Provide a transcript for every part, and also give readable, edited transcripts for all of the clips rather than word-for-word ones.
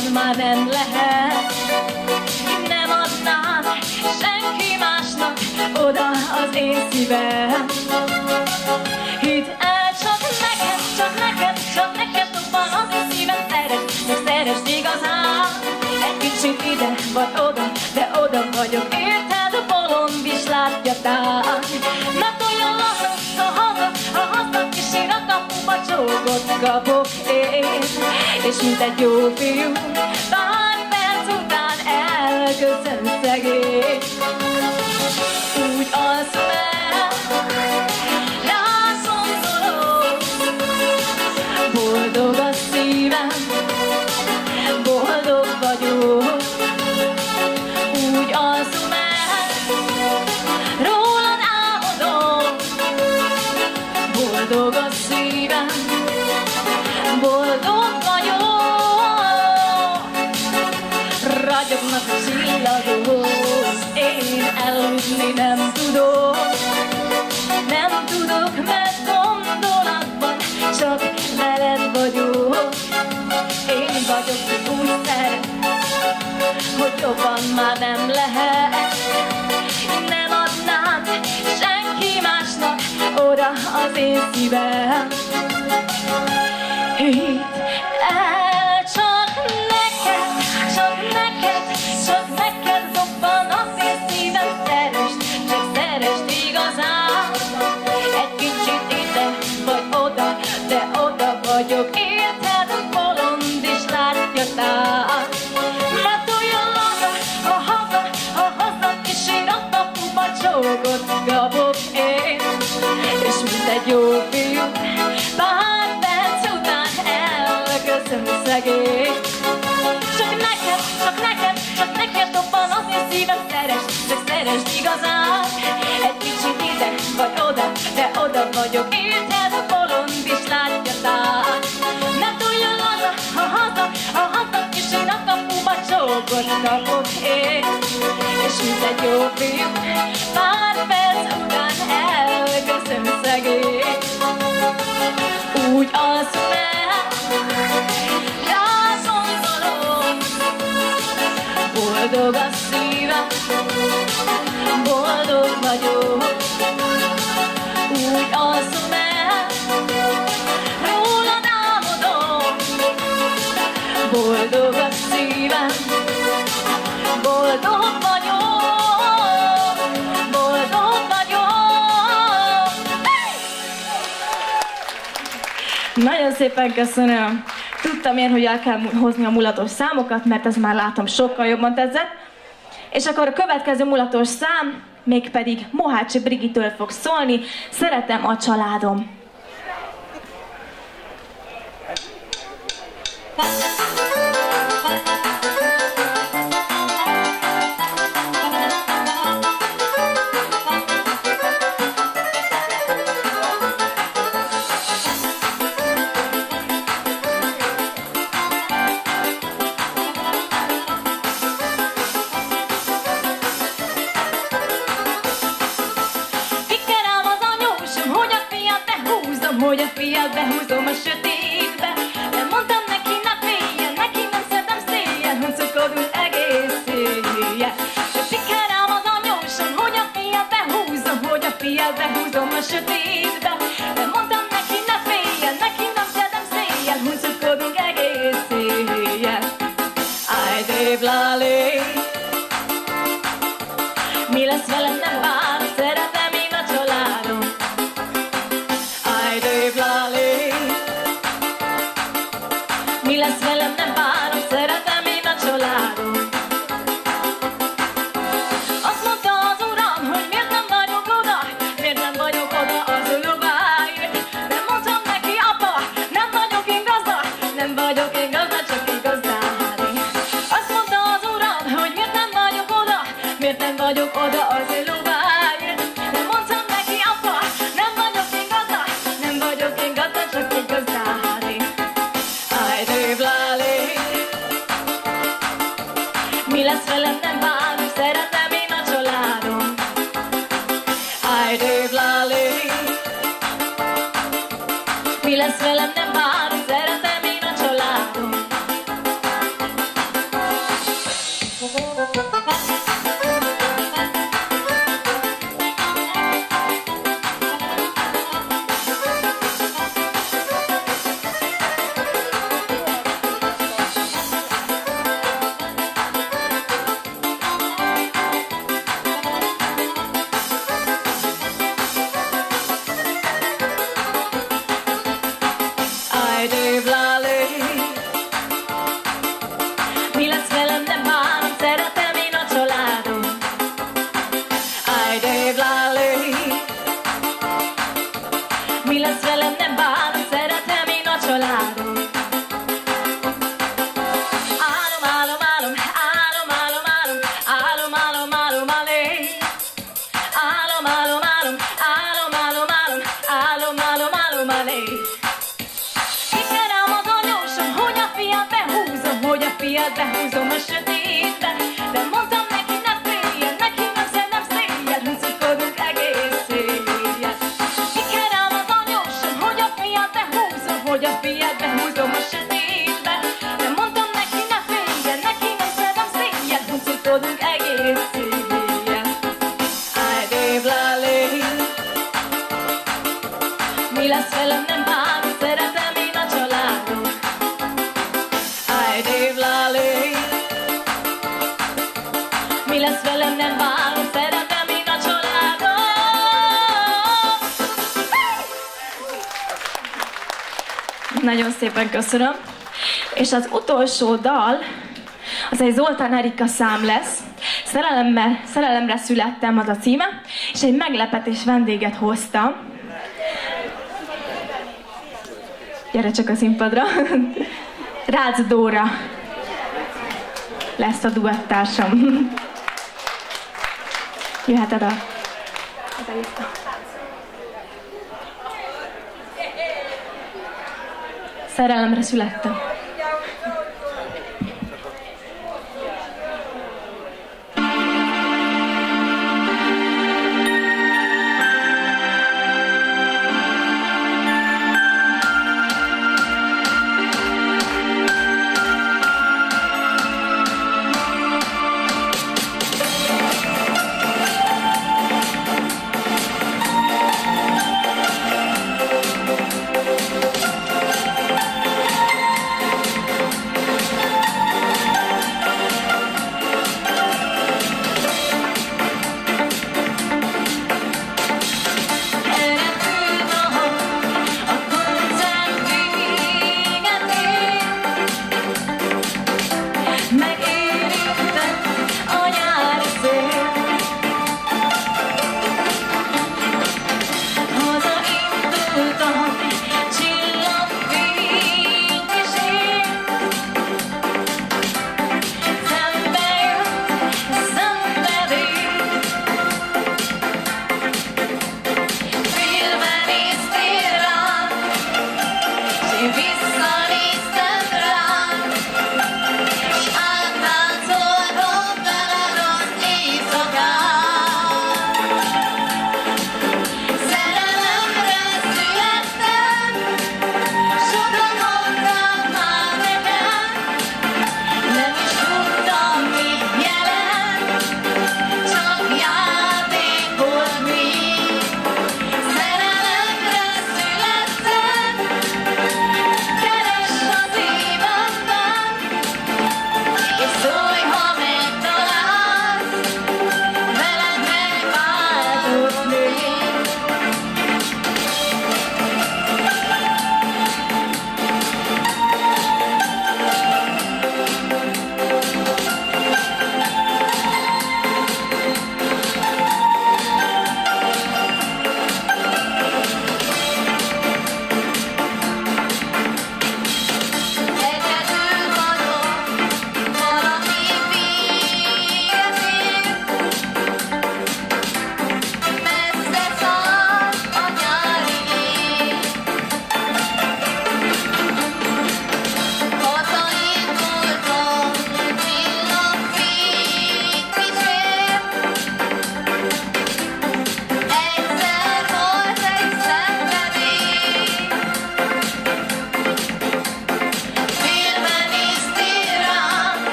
jobban már nem lehet. Nem adnám senki másnak oda az én szívem. Hidd el, csak neked dobban az én szívem. Szeresd igazán. Egy kicsit ide vagy oda, de oda vagyok, érted? A bolond is látja tán. Mert olyan lassan, ha haza, és én a kapuba csókot kapok én. És mint egy jó fiú, pár perc után elköszön szegény. Úgy alszom el, rászomszolok, boldog a szívem, boldog vagyok. Úgy alszom el, rólad álmodom, boldog a szívem, boldog vagyok. Ragyognak a csillagok, én eludni nem tudok, mert gondolatban csak veled vagyok. Én vagyok, úgy szeret, hogy jobban már nem lehet. Nem adnám senki másnak oda az én szívem. Hidd el, csak neked dobban az én szívem. Szeresd igazán. Egy kicsit ide vagy oda, de oda vagyok, érted? A bolond is látja tán. Mert olyan laza, ha haza, és én a kapuba csókot kapok én. És mint egy jó fiú, pár perc után elköszön szegény. Csak neked dobban az én szívem. Szeresd igazán. Egy kicsit ide vagy oda, de oda vagyok, érted? A bolond is látja tán. Mert olyan laza, ha haza, és én a kapuba csókot kapok én. És mint egy jó fiú, pár perc után elköszön szegény. Úgy alszom el, rászomszolom, boldog a szívem, boldog vagyok. Úgy alszom el, rólad álmodom, boldog a szívem, boldog vagyok, boldog vagyok. Nagyon szépen köszönöm. Tudtam én, hogy el kell hozni a mulatos számokat, mert ez már látom sokkal jobban tetszett. És akkor a következő mulatos szám mégpedig Mohácsi Brigitől fog szólni. Szeretem a családom. Hogy a fiát behúzom a sötétbe. Nem mondtam neki napéjjel, neki nem szedem széjjel, huncokodunk egész éjjel. Söpik rám az anyósom, hogy a fiát behúzom, hogy a fiát behúzom a sötétbe. Nem mondtam neki napéjjel, neki nem szedem széjjel, huncokodunk egész éjjel. Áj, déblálé, mi lesz velem, nem bánom, szeretem én a családom. Mi lesz velem, nem bánom, szeretem én a családom. Azt mondta az uram, hogy miért nem vagyok oda, miért nem vagyok oda az ulubáért. Nem mondtam neki, apa, nem vagyok én gazda, nem vagyok én gazda, csak én gazdári. Azt mondta az uram, hogy miért nem vagyok oda, miért nem vagyok oda az ulubáért. Nem mondtam neki, apa, nem vagyok én gazda, nem vagyok én gazda, csak én gazdári. Mi lesz velem, nem bánom, szeretem én a családom. Áj, déblálé. Mi lesz velem, nem bánom, szeretem én a családom. Mi lesz velem, nem bánom, szeretem én a családom. Áj, de évlálé. Mi lesz velem, nem bánom, szeretem én a családom. Álom, álom, álom, álom, álom, álom, álom, álom, álom, alé. Álom, álom, álom, álom, álom, álom, álom, álom, álom, alé. Kikerem az anyósom, hogy a fiát behúzom, hogy a fiát behúzom a sötétben. De mondtam neki, ne féljen, neki nem széjjel, húzikodunk egész éjjel. Kikerem az anyósom, hogy a fiát behúzom, hogy a fiát behúzom a sötétben. De mondtam neki, ne féljen, neki nem széjjel, húzikodunk egész éjjel. Áj, dévlálé. Mi lesz velem, nem bánom, szeretem én a családom. Áj, dévlálé. Mi lesz velem, nem bánom, szeretem én a családom. Nagyon szépen köszönöm. És az utolsó dal, az egy Zoltán Erika szám lesz. Szerelemre születtem, az a címe, és egy meglepetés vendéget hoztam. Gyere csak a színpadra. Rácz Dóra lesz a duettársam. Jöheted a vissza. Szerelemre születtem.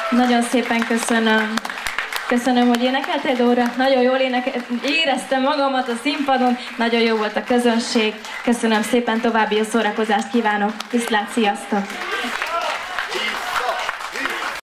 Nagyon szépen köszönöm. Köszönöm, hogy énekeltél, Dóra. Nagyon jól éreztem magamat a színpadon. Nagyon jó volt a közönség. Köszönöm szépen, további jó szórakozást kívánok. Viszlát, sziasztok!